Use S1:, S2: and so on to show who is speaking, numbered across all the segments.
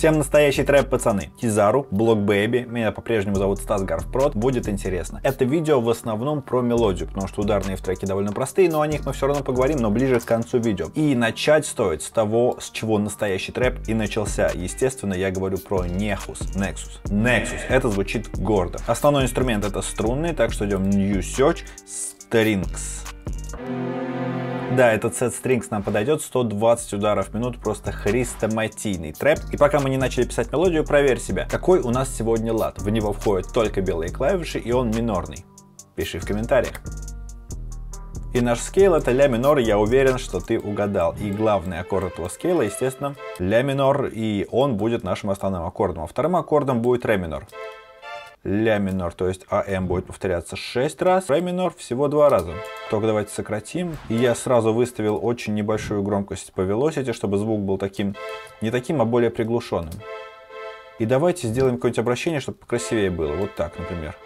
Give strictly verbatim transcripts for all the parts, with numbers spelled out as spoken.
S1: Всем настоящий трэп, пацаны. Кизару, Block Baby, меня по-прежнему зовут Стас Гарфпрод, будет интересно. Это видео в основном про мелодию, потому что ударные в треке довольно простые, но о них мы все равно поговорим, но ближе к концу видео. И начать стоит с того, с чего настоящий трэп и начался. Естественно, я говорю про Nexus. Nexus. Nexus. Это звучит гордо. Основной инструмент это струнный, так что идем New Search Strings. Да, этот сет Strings нам подойдет, сто двадцать ударов в минуту, просто хрестоматийный трэп. И пока мы не начали писать мелодию, проверь себя. Какой у нас сегодня лад? В него входят только белые клавиши, и он минорный. Пиши в комментариях. И наш скейл это ля минор, я уверен, что ты угадал. И главный аккорд этого скейла, естественно, ля минор, и он будет нашим основным аккордом. А вторым аккордом будет ре минор. Ля минор, то есть АМ будет повторяться шесть раз, ре минор всего два раза. Только давайте сократим. И я сразу выставил очень небольшую громкость по velocity, чтобы звук был таким, не таким, а более приглушенным. И давайте сделаем какое-нибудь обращение, чтобы покрасивее было. Вот так, например.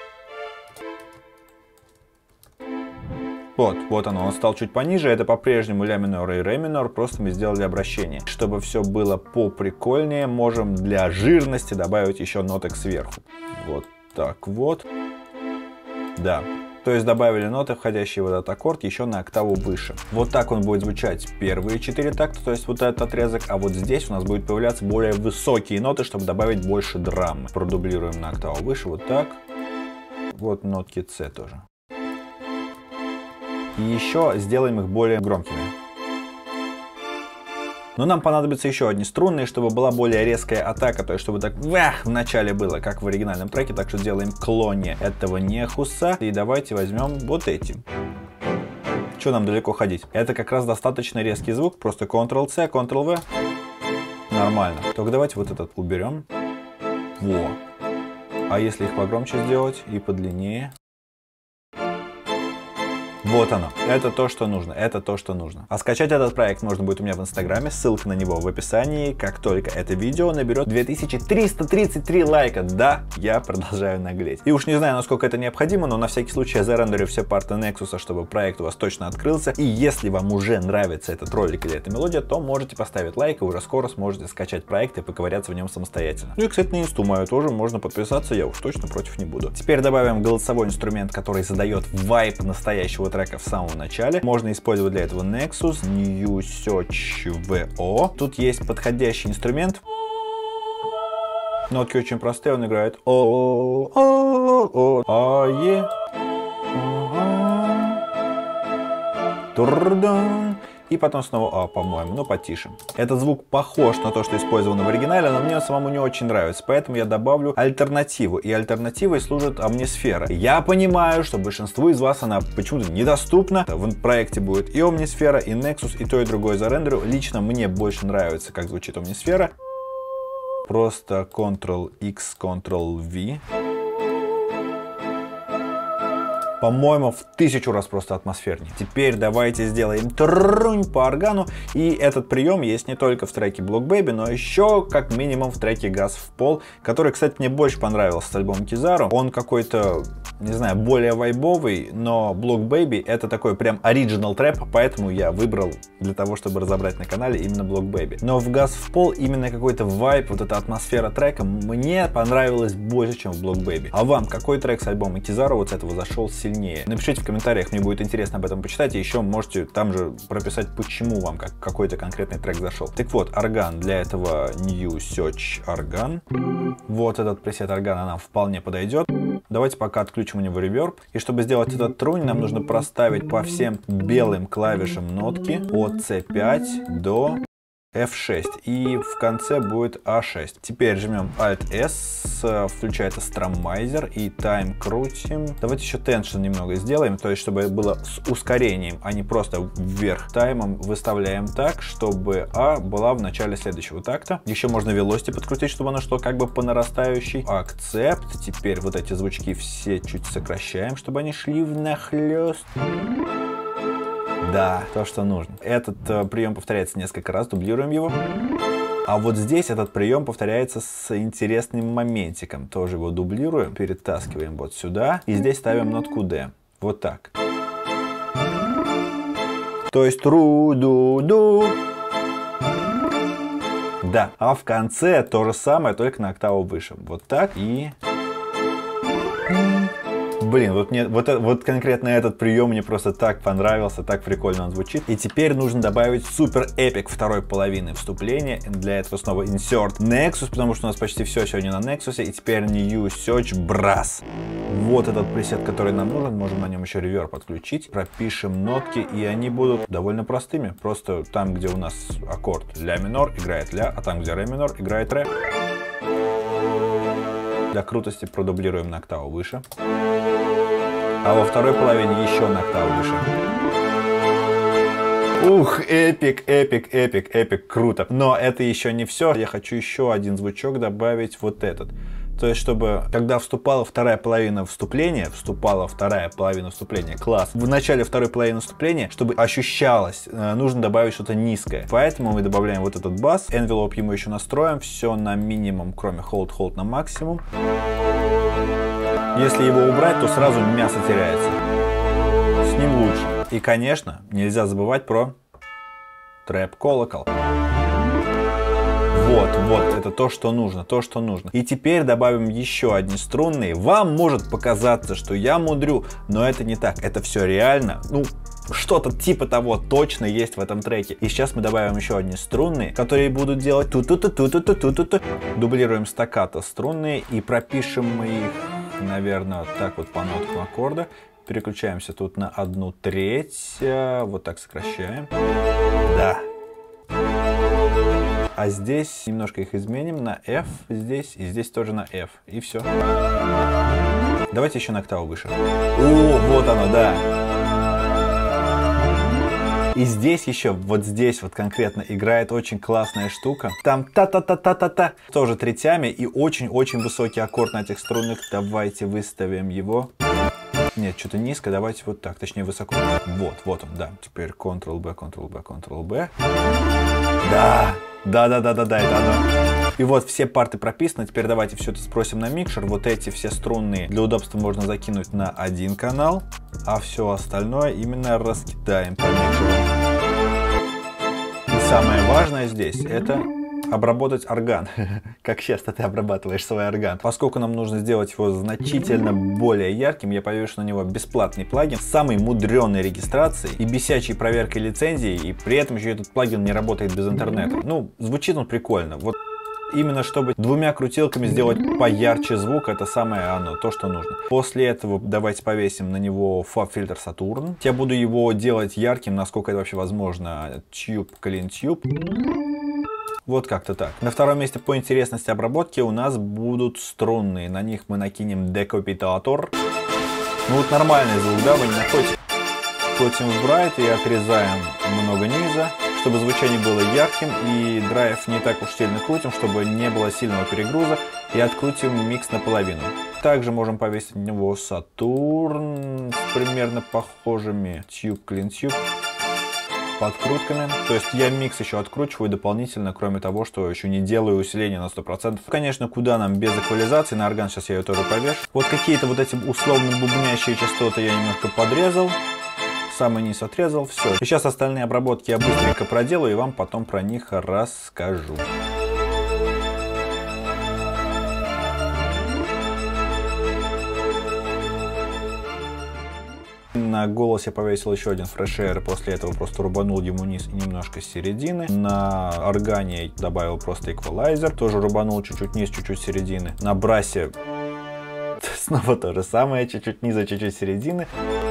S1: Вот, вот оно, он стал чуть пониже, это по-прежнему ля минор и ре минор, просто мы сделали обращение. Чтобы все было поприкольнее, можем для жирности добавить еще ноток сверху. Вот так вот. Да, то есть добавили ноты, входящие в этот аккорд, еще на октаву выше. Вот так он будет звучать первые четыре такта, то есть вот этот отрезок, а вот здесь у нас будет появляться более высокие ноты, чтобы добавить больше драмы. Продублируем на октаву выше, вот так. Вот нотки С тоже. И еще сделаем их более громкими. Но нам понадобятся еще одни струнные, чтобы была более резкая атака, то есть чтобы так вах в начале было, как в оригинальном треке. Так что сделаем клоне этого Нехуса. И давайте возьмем вот эти. Что нам далеко ходить? Это как раз достаточно резкий звук, просто контрол-С, контрол-В. Нормально. Только давайте вот этот уберем. Во. А если их погромче сделать и подлиннее? Вот оно. Это то, что нужно. Это то, что нужно. А скачать этот проект можно будет у меня в инстаграме. Ссылка на него в описании. Как только это видео наберет две тысячи триста тридцать три лайка. Да, я продолжаю наглеть. И уж не знаю, насколько это необходимо, но на всякий случай я зарендерю все парты Nexus, чтобы проект у вас точно открылся. И если вам уже нравится этот ролик или эта мелодия, то можете поставить лайк, и уже скоро сможете скачать проект и поковыряться в нем самостоятельно. Ну и, кстати, на инсту мою тоже можно подписаться, я уж точно против не буду. Теперь добавим голосовой инструмент, который задает вайб настоящего трека в самом начале. Можно использовать для этого Nexus, New Search ви о. Тут есть подходящий инструмент. Нотки очень простые, он играет о о о а е турдан. И потом снова А, по-моему, но потише. Этот звук похож на то, что использовано в оригинале, но мне самому не очень нравится, поэтому я добавлю альтернативу. И альтернативой служит Omnisphere. Я понимаю, что большинству из вас она почему-то недоступна. В проекте будет и Omnisphere, и Nexus, и то, и другое зарендерю. Лично мне больше нравится, как звучит Omnisphere. Просто контрол-X, контрол-V. По-моему, в тысячу раз просто атмосфернее. Теперь давайте сделаем трунь по органу. И этот прием есть не только в треке Block Baby, но еще как минимум в треке Газ в пол, который, кстати, мне больше понравился с альбомом Кизару. Он какой-то, не знаю, более вайбовый, но Block Baby это такой прям оригинал трэп, поэтому я выбрал для того, чтобы разобрать на канале именно Block Baby. Но в Газ в пол именно какой-то вайб, вот эта атмосфера трека мне понравилась больше, чем в Block Baby. А вам какой трек с альбома Кизару вот с этого зашел сильнее? Напишите в комментариях, мне будет интересно об этом почитать, и еще можете там же прописать, почему вам как какой-то конкретный трек зашел. Так вот, орган, для этого New Search орган. Вот этот пресет органа нам вполне подойдет. Давайте пока отключим у него реверб. И чтобы сделать этот трунь, нам нужно проставить по всем белым клавишам нотки от С пять до эф шесть, и в конце будет а шесть. Теперь жмем Alt S, включается стромайзер и тайм крутим. Давайте еще tension немного сделаем, то есть чтобы было с ускорением, а не просто вверх. Таймом выставляем так, чтобы А была в начале следующего такта. Еще можно velocity подкрутить, чтобы оно шло как бы по нарастающей. Accept. Теперь вот эти звучки все чуть сокращаем, чтобы они шли внахлёст. Да, то, что нужно. Этот э, прием повторяется несколько раз, дублируем его. А вот здесь этот прием повторяется с интересным моментиком. Тоже его дублируем, перетаскиваем вот сюда. И здесь ставим нотку D. Вот так. То есть ру-ду-ду. Да, а в конце то же самое, только на октаву выше. Вот так и... Блин, вот, мне, вот, вот конкретно этот прием мне просто так понравился, так прикольно он звучит. И теперь нужно добавить супер эпик второй половины вступления. Для этого снова insert Nexus, потому что у нас почти все сегодня на Nexus. И теперь New Search Brass. Вот этот пресет, который нам нужен. Можем на нем еще реверб подключить. Пропишем нотки, и они будут довольно простыми. Просто там, где у нас аккорд ля минор, играет ля, а там, где ре минор, играет ре. Для крутости продублируем на октаву выше. А во второй половине еще на октаву выше. Ух, эпик, эпик, эпик, эпик, круто. Но это еще не все. Я хочу еще один звучок добавить, вот этот. То есть, чтобы, когда вступала вторая половина вступления, вступала вторая половина вступления, класс, в начале второй половины вступления, чтобы ощущалось, нужно добавить что-то низкое. Поэтому мы добавляем вот этот бас, envelope ему еще настроим, все на минимум, кроме hold, hold на максимум. Если его убрать, то сразу мясо теряется. С ним лучше. И, конечно, нельзя забывать про трэп-колокол. Вот, вот, это то, что нужно, то, что нужно. И теперь добавим еще одни струнные. Вам может показаться, что я мудрю, но это не так. Это все реально. Ну, что-то типа того точно есть в этом треке. И сейчас мы добавим еще одни струнные, которые будут делать ту-ту-ту-ту-ту-ту-ту-ту. Дублируем стаккато струнные и пропишем мы их, наверное, так вот по ноткам аккорда. Переключаемся тут на одну треть. Вот так сокращаем. Да. А здесь немножко их изменим на F здесь и здесь тоже на F. И все. Давайте еще на октаву выше. О, вот оно, да. И здесь еще, вот здесь вот конкретно играет очень классная штука. Там та-та-та-та-та-та. Тоже третями и очень-очень высокий аккорд на этих струнных. Давайте выставим его. Нет, что-то низко, давайте вот так, точнее высоко. Вот, вот он, да. Теперь контрол-бэ, контрол-бэ, контрол-бэ. Да, да-да-да-да-да, это оно. И вот все парты прописаны. Теперь давайте все это спросим на микшер. Вот эти все струнные для удобства можно закинуть на один канал, а все остальное именно раскидаем по микшеру. И самое важное здесь это обработать орган. Как часто ты обрабатываешь свой орган. Поскольку нам нужно сделать его значительно более ярким, я повешу на него бесплатный плагин с самой мудреной регистрацией и бесячей проверкой лицензии, и при этом еще этот плагин не работает без интернета. Ну, звучит он прикольно. Вот именно чтобы двумя крутилками сделать поярче звук, это самое оно, то, что нужно. После этого давайте повесим на него фаб-фильтр Saturn. Я буду его делать ярким, насколько это вообще возможно. Tube, Clean Tube. Вот как-то так. На втором месте по интересности обработки у нас будут струнные. На них мы накинем декапитатор. Ну вот нормальный звук, да, вы не находите? Крутим в брайт и отрезаем много низа, чтобы звучание было ярким, и драйв не так уж сильно крутим, чтобы не было сильного перегруза, и открутим микс наполовину. Также можем повесить на него Saturn с примерно похожими Tube, Clean Tube подкрутками. То есть я микс еще откручиваю дополнительно, кроме того, что еще не делаю усиление на сто процентов. Конечно, куда нам без эквализации, на орган сейчас я ее тоже повешу. Вот какие-то вот эти условно бубнящие частоты я немножко подрезал. Самый низ отрезал, все. И сейчас остальные обработки я быстренько проделаю и вам потом про них расскажу. На голос я повесил еще один фрешер, после этого просто рубанул ему низ и немножко с середины. На органе я добавил просто эквалайзер, тоже рубанул чуть-чуть низ, чуть-чуть середины. На брасе снова то же самое, чуть-чуть низа, чуть-чуть середины.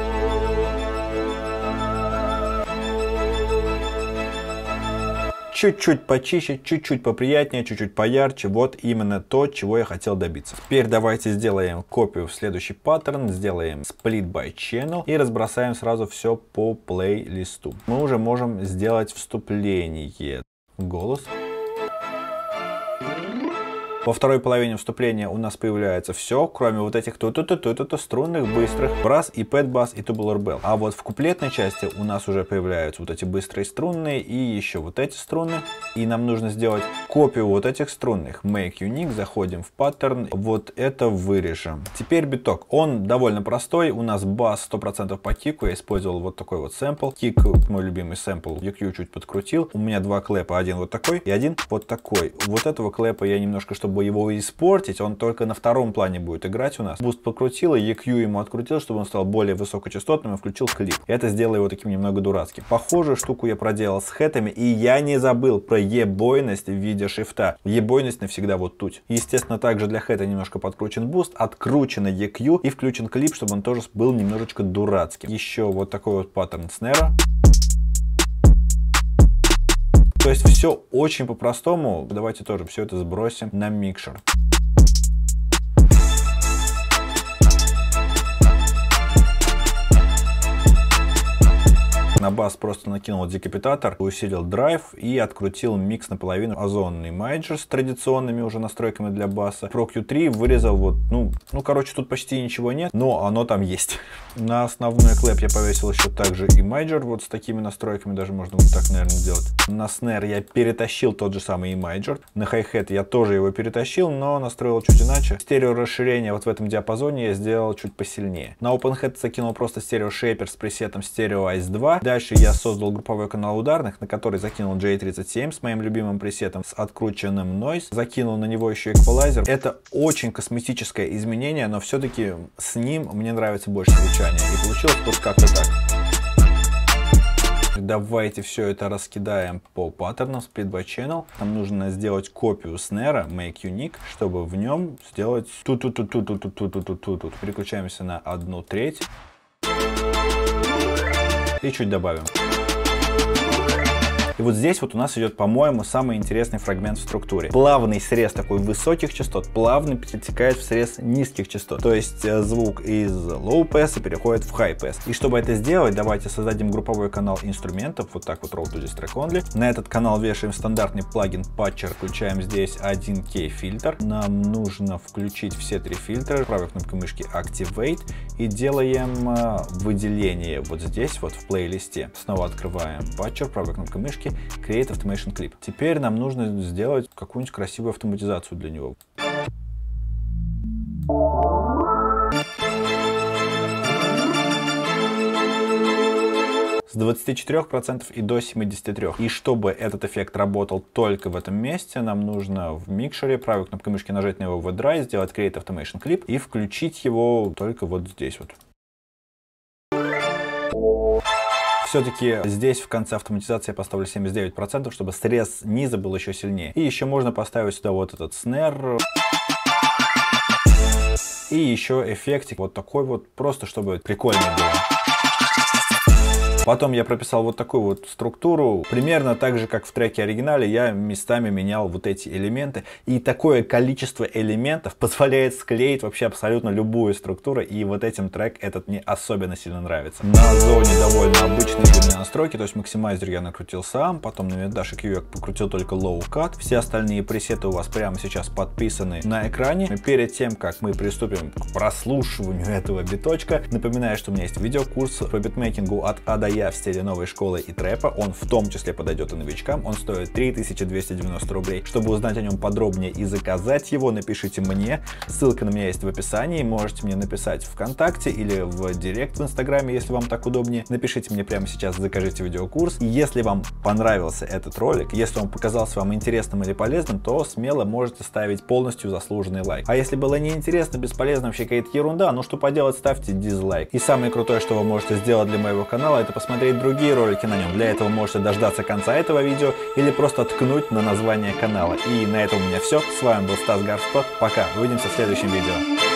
S1: Чуть-чуть почище, чуть-чуть поприятнее, чуть-чуть поярче. Вот именно то, чего я хотел добиться. Теперь давайте сделаем копию в следующий паттерн. Сделаем split by channel и разбросаем сразу все по плейлисту. Мы уже можем сделать вступление. Голос. Во второй половине вступления у нас появляется все, кроме вот этих ту-ту-ту-ту-ту струнных, быстрых, брас и пэт-бас и tubular bell. А вот в куплетной части у нас уже появляются вот эти быстрые струнные и еще вот эти струны. И нам нужно сделать копию вот этих струнных. Make unique, заходим в паттерн, вот это вырежем. Теперь биток. Он довольно простой. У нас бас сто процентов по кику. Я использовал вот такой вот сэмпл. Кик, мой любимый сэмпл, и кью чуть подкрутил. У меня два клэпа, один вот такой и один вот такой. Вот этого клэпа я немножко, чтобы его испортить, он только на втором плане будет играть у нас. Буст подкрутил, и и кью ему открутил, чтобы он стал более высокочастотным, и включил клип. Это сделало его таким немного дурацким. Похожую штуку я проделал с хэтами, и я не забыл про ебойность в виде шифта. Ебойность навсегда вот тут. Естественно, также для хэта немножко подкручен буст, откручено и кью и включен клип, чтобы он тоже был немножечко дурацким. Еще вот такой вот паттерн снэра. То есть все очень по-простому. Давайте тоже все это сбросим на микшер. На бас просто накинул декапитатор, усилил драйв и открутил микс наполовину. Озонный майджор с традиционными уже настройками для баса. Про кью три вырезал вот, ну, ну, короче, тут почти ничего нет, но оно там есть. На основной клэп я повесил еще также и майджор, вот с такими настройками, даже можно вот так, наверное, сделать. На снэр я перетащил тот же самый и майджор. На хай-хэт я тоже его перетащил, но настроил чуть иначе. Стерео расширение вот в этом диапазоне я сделал чуть посильнее. На OpenHead закинул просто стерео шейпер с пресетом стерео айс два. Дальше я создал групповой канал ударных, на который закинул джей тридцать семь с моим любимым пресетом с открученным noise. Закинул на него еще эквалайзер. Это очень косметическое изменение, но все-таки с ним мне нравится больше звучания. И получилось вот как-то так. Давайте все это раскидаем по паттернам Split by Channel. Нам нужно сделать копию снэра Make Unique, чтобы в нем сделать ту-ту-ту-ту-ту-ту-ту-ту-ту. Переключаемся на одну треть. И чуть добавим. И вот здесь вот у нас идет, по-моему, самый интересный фрагмент в структуре. Плавный срез такой высоких частот, плавно перетекает в срез низких частот. То есть звук из low pass переходит в high pass. И чтобы это сделать, давайте создадим групповой канал инструментов. Вот так вот Road to this track only. На этот канал вешаем стандартный плагин Patcher. Включаем здесь один кей фильтр. Нам нужно включить все три фильтра. Правой кнопкой мышки Activate. И делаем выделение вот здесь вот в плейлисте. Снова открываем Patcher. Правой кнопкой мышки Create Automation Clip. Теперь нам нужно сделать какую-нибудь красивую автоматизацию для него. С двадцати четырёх процентов и до семидесяти трёх процентов. И чтобы этот эффект работал только в этом месте, нам нужно в микшере правой кнопкой мышки нажать на его V-Drive, сделать Create Automation Clip и включить его только вот здесь вот. Все-таки здесь в конце автоматизации я поставлю семьдесят девять процентов, чтобы срез низа был еще сильнее. И еще можно поставить сюда вот этот снэр. И еще эффектик вот такой вот, просто чтобы прикольно было. Потом я прописал вот такую вот структуру. Примерно так же, как в треке оригинале, я местами менял вот эти элементы. И такое количество элементов позволяет склеить вообще абсолютно любую структуру. И вот этим трек этот мне особенно сильно нравится. На зоне довольно обычные для меня настройки. То есть максимайзер я накрутил сам. Потом на Dash и кью я покрутил только low cut. Все остальные пресеты у вас прямо сейчас подписаны на экране. И перед тем, как мы приступим к прослушиванию этого биточка, напоминаю, что у меня есть видеокурс по битмейкингу от А до Я в стиле новой школы и трэпа. Он в том числе подойдет и новичкам. Он стоит три тысячи двести девяносто рублей. Чтобы узнать о нем подробнее и заказать его, напишите мне. Ссылка на меня есть в описании. Можете мне написать ВКонтакте или в директ в Инстаграме, если вам так удобнее. Напишите мне прямо сейчас, закажите видеокурс. И если вам понравился этот ролик, если он показался вам интересным или полезным, то смело можете ставить полностью заслуженный лайк. А если было неинтересно, бесполезно, вообще какая-то ерунда, ну что поделать, ставьте дизлайк. И самое крутое, что вы можете сделать для моего канала, это посмотреть другие ролики на нем. Для этого можете дождаться конца этого видео или просто ткнуть на название канала. И на этом у меня все. С вами был Стас Гарспот. Пока. Увидимся в следующем видео.